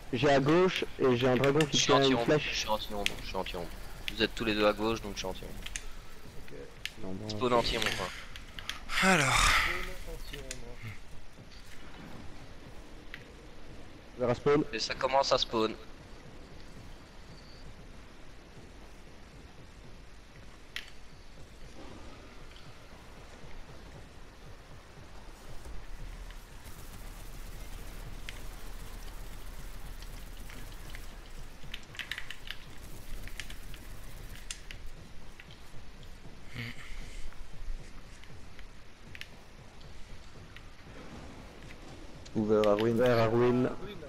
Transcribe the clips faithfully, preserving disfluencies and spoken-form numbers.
J'ai à gauche et j'ai un dragon Je qui suis tient une anti-ombre, je flèche. suis anti-ombre, je suis anti-ombre. Vous êtes tous les deux à gauche, donc je suis anti-ombre. Ok. Non, bon, Spawn ok. anti-ombre. hein. Alors, Zone anti-ombre. Vers à spawn. Et ça commence à spawn. Ouvert à ruine. Vers à ruine. Ah, ruine.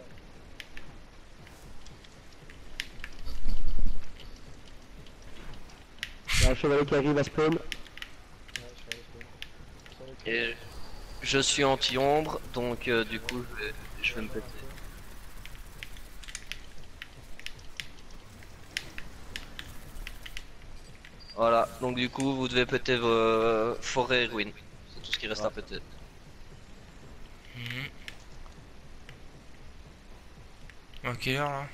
Il y a un chevalier qui arrive à spawn. Ouais, je suis allé spawn. Sur le coup. Et je suis anti-ombre, donc euh, du coup je vais, je vais me péter. Voilà, donc du coup vous devez péter vos euh, forêts et ruines. C'est tout ce qui reste à péter. mhm. À quelle heure là?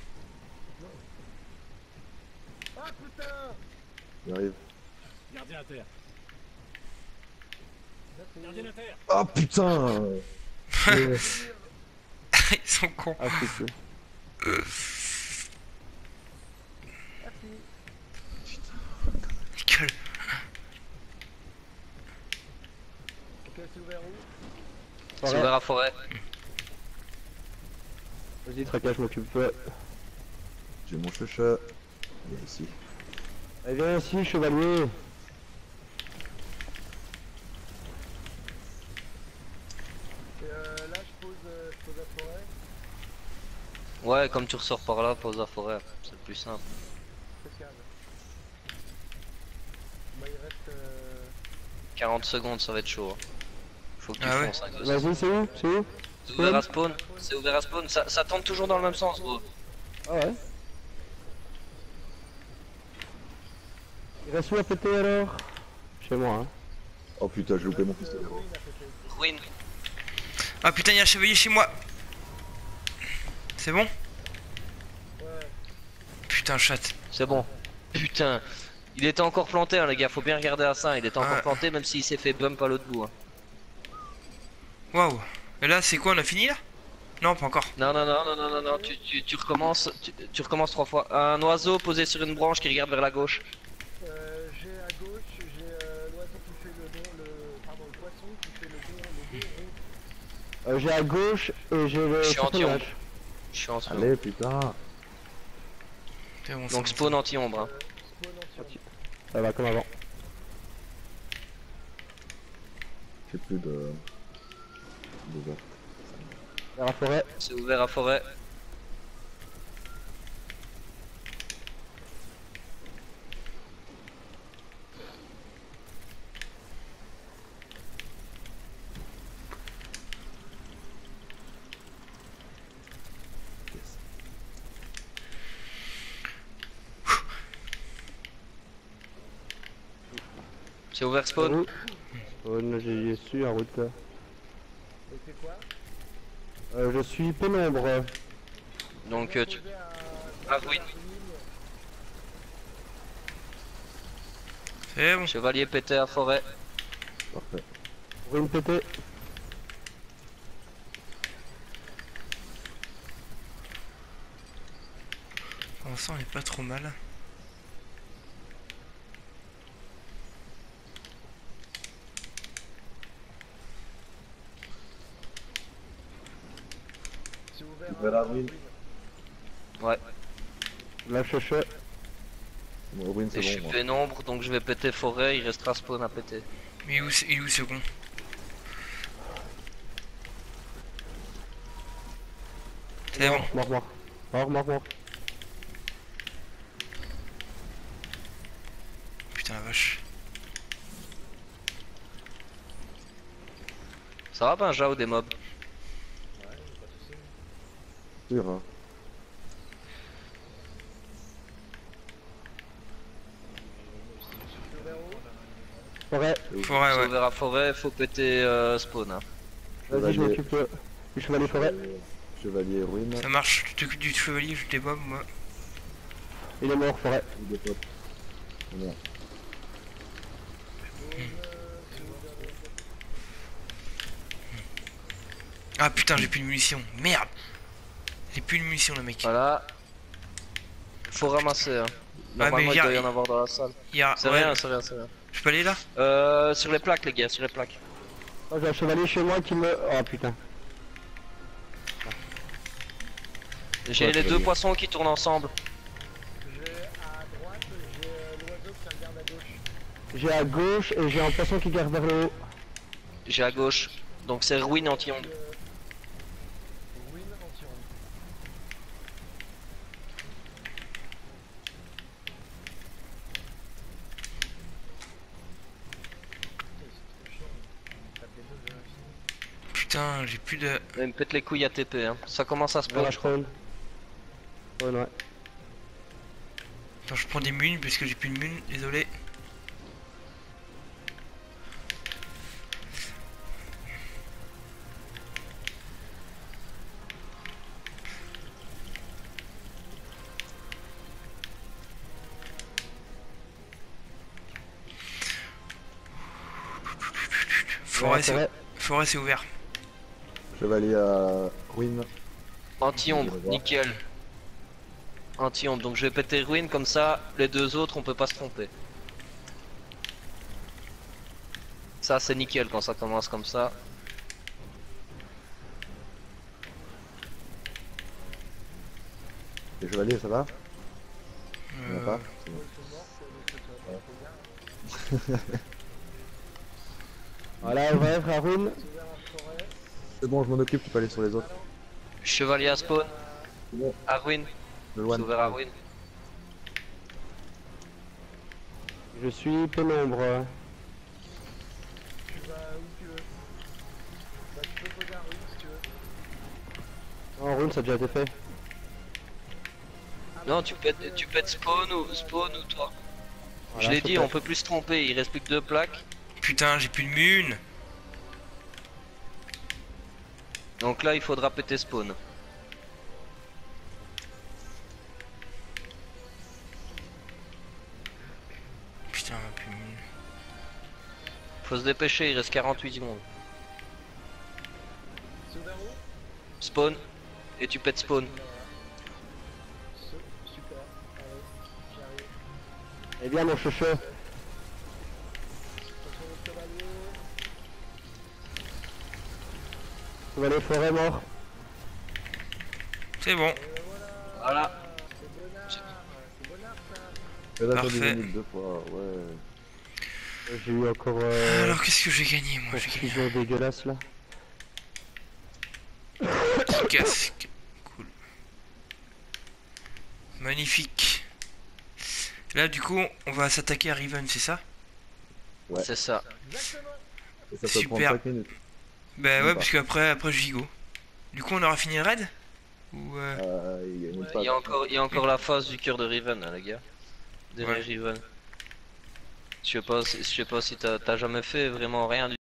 Ah putain. Il arrive. Gardien à terre. Gardien à terre. Oh putain. Euh, Ils sont cons. Ah, c'est cool. Ils gueulent. Ok, c'est ouvert où? C'est Forêt. ouvert à forêt. Vas-y, Traka, je m'occupe. Ouais. J'ai mon chacha. Il est ici. Allez, viens ici, chevalier. Et euh, là, je pose, euh, je pose la forêt. Ouais, comme tu ressors par là, pose à forêt. C'est le plus simple. C'est calme. Bah, il reste. Euh... quarante secondes, ça va être chaud. hein. Faut que tu Ah ouais. fonces, hein, gosse. Vas-y, c'est où? C'est où? C'est ouvert à spawn. C'est ouvert à spawn. Ça, ça tente toujours dans le même sens, gros. Ah ouais. Il reste où à péter alors? Chez moi, hein. Oh putain, j'ai loupé mon pistolet. Ruine à côté. Ruine. Ah putain, il y a un chevalier chez moi. C'est bon? Ouais. Putain, chat. C'est bon. Putain. Il était encore planté, hein, les gars. Faut bien regarder à ça. Il était encore Ouais. planté, même s'il s'est fait bump à l'autre bout. hein. Waouh. Et là, c'est quoi? On a fini là? Non, pas encore. Non, non, non, non, non, non, non. Tu, tu, tu recommences. Tu, tu recommences trois fois. Un oiseau posé sur une branche qui regarde vers la gauche. Euh, j'ai à gauche, j'ai euh, l'oiseau qui fait le don, le. Pardon, le poisson qui fait le don, le don rond. Euh, j'ai à gauche et j'ai le Je suis anti-ombre. personnage. Je suis en spawn. Allez, putain. C'est bon, c'est Donc bon, spawn anti-ombre. hein. Euh, spawn anti-ombre. Ça va comme avant. J'ai plus de. de verre. Vers la forêt. C'est ouvert à forêt. C'est ouvert spawn. Où? Spawn, j'y suis en route. Et c'est quoi? Euh, je suis pénombre. Donc euh, tu. Posé à. Ah, ruine. C'est bon. Chevalier pété à forêt. Parfait. Ruine pété. Pour l'instant, on est pas trop mal. C'est ouvert Ouvert à ruine. Ouais. La chouchou. Bon, ruine, Et je c'est suis bon. moi. pénombre, donc je vais péter forêt. Il restera spawn à péter. Mais où, c'est- il est où ce con? C'est bon. Mort, mort. Mort, mort, mort. Putain la vache. Ça va, Benja, ou des mobs? Sûr, hein. Forêt. Forêt, C'est ouais. ouvert à forêt, faut péter euh, spawn. hein. Vas-y, je Chevalier. m'occupe. euh, Du chevalier forêt. Chevalier ruine. Ça marche, tu t'occupes du chevalier, je débobe moi. Il est mort, forêt. Il dépote. Bon. Ah putain, j'ai plus de munitions. Merde. J'ai plus de munitions, le mec. Voilà. Faut ramasser. Hein. mais Normalement, il y a- doit y en avoir dans la salle. Il y a... C'est ouais, rien, c'est rien, c'est rien. je peux aller là? Euh, sur les plaques, les gars, sur les plaques. Oh, j'ai un chevalier chez moi qui me... Oh putain. J'ai Ouais, les ça va deux bien. poissons qui tournent ensemble. J'ai à droite, j'ai euh, l'oiseau qui regarde à gauche. J'ai à gauche et j'ai un poisson qui garde vers le haut. J'ai à gauche. Donc c'est ruine anti-onde. Euh, Ruine anti-onde. Putain, c'est trop chiant. On tape les deux de l'infini. Putain, j'ai plus de... Il me pète les couilles à T P. Hein. Ça commence à se Voilà, spawn, je crois. spawn. Spawn, ouais. Attends, je prends des munes parce que j'ai plus de munes, désolé. Forêt, c'est forêt. forêt, c'est ouvert. Chevalier à ruine. Anti-ombre, Je vais voir. nickel. Anti-ombre, donc je vais péter ruine comme ça, les deux autres on peut pas se tromper. Ça c'est nickel quand ça commence comme ça. Les chevaliers, ça va? Il y en a Euh, pas? C'est bon. Ils sont morts, c'est le truc, euh, Voilà, ouvert à ruine. c'est ouvert à forêt. C'est bon, je m'en occupe, tu peux aller sur les autres. Chevalier à spawn, C'est bon, à ruine, le c'est loin. ouvert à ruine. Je suis pénombre. Tu vas où tu veux. Bah, tu peux poser un ruine si tu veux. En ruine, ça a déjà été fait. Ah, Non, bah, tu faut pètes, poser, tu euh, pètes spawn ou spawn ou toi. Voilà, je l'ai faut dit, faire. on peut plus se tromper, il reste plus que deux plaques. Putain, j'ai plus de munes. Donc là il faudra péter spawn. Putain, plus de munes. Faut se dépêcher, il reste quarante-huit secondes. C'est ouvert où? Spawn, et tu pètes spawn. Ce- Super. Allez, j'arrive. Eh bien, mon chouchou. Attention le chevalier. Chevalier forêt mort. C'est bon. Et voilà. Voilà. C'est bonnard. C'est bonnard ça. Et là, t'as Parfait. des minutes deux fois, ouais. J'ai eu encore euh, Alors, qu'est-ce que j'ai gagné, moi? un J'ai gagné fusion dégueulasse là. un casque. Cool. Magnifique. Là, du coup, on va s'attaquer à Riven, c'est ça? Ouais. C'est ça. Exactement. Et ça peut Super. prendre cinq minutes. Bah Même ouais, pas. parce qu'après, après, je gigo. Du coup, on aura fini le raid? Ou euh... Euh, il y a une Ouais, phase. Il y a encore, il y a encore la phase du cœur de Riven, hein, les gars. Derrière Ouais. Riven. Je sais pas, si- je sais pas si t'as t'as jamais fait vraiment rien du